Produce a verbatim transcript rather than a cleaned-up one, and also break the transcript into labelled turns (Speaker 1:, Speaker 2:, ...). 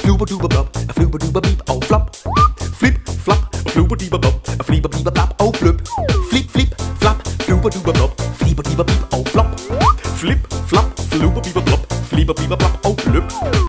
Speaker 1: flooba dooba blop, a flooba dooba beep, oh flop. Flip, flop, a flooba dooba blop, a fleeba beeba blop, oh blub. Flip, flip, flop, flooba dooba blop, fleeba beeba beep, oh flop. Flip, flop, flooba beeba blop, fleeba beeba blop, oh blub.